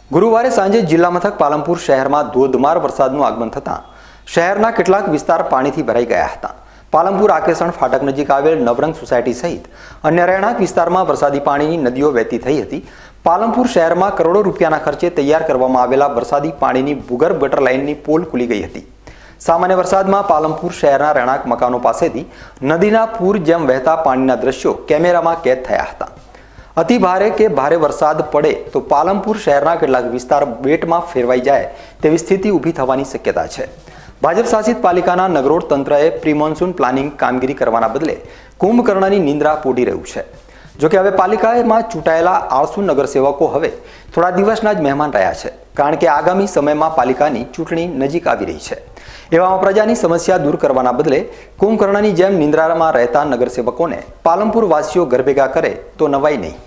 ગુરુવારે સાંજે જિલ્લા મથક પાલનપુર શહેરમાં ધોધમાર વરસાદનું આગમન થતાં શહેરના કેટલાક વિસ્તાર પાણીથી ભરાઈ ગયા હતા। પાલનપુર આકેસણ ફાટક નજીક આવેલ નવરંગ સોસાયટી સહિત અન્ય રહેણાંક વિસ્તારમાં વરસાદી પાણીની નદીઓ વહેતી થઈ હતી। પાલનપુર શહેરમાં કરોડો રૂપિયાના ખર્ચે તૈયાર કરવામાં આવેલા વરસાદી પાણીની ભૂગર્ભ ગટર લાઇનની પોલ ખુલી ગઈ હતી। સામાન્ય વરસાદમાં પાલનપુર શહેરના રહેણાંક મકાનો પાસેથી નદીના પૂર જેમ વહેતા પાણીના દ્રશ્યો કેમેરામાં કેદ થયા હતા। અતિ ભારે કે ભારે વરસાદ પડે તો પાલનપુર શહેરના કેટલાક વિસ્તાર બેટમાં ફેરવાઈ જાય તેવી સ્થિતિ ઊભી થવાની શક્યતા છે। ભાજપ શાસિત પાલિકાના નગરોડ તંત્રએ પ્રી મોન્સૂન પ્લાનિંગ કામગીરી કરવાના બદલે કુંભકર્ણની નિંદ્રા પોઢી રહ્યું છે। જોકે હવે પાલિકામાં ચૂંટાયેલા આળસુ નગરસેવકો હવે થોડા દિવસના જ મહેમાન રહ્યા છે, કારણ કે આગામી સમયમાં પાલિકાની ચૂંટણી નજીક આવી રહી છે। એવામાં પ્રજાની સમસ્યા દૂર કરવાના બદલે કુંભકર્ણની જેમ નિંદ્રામાં રહેતા નગરસેવકોને પાલનપુર વાસીઓ ઘર ભેગા કરે તો નવાઈ નહીં।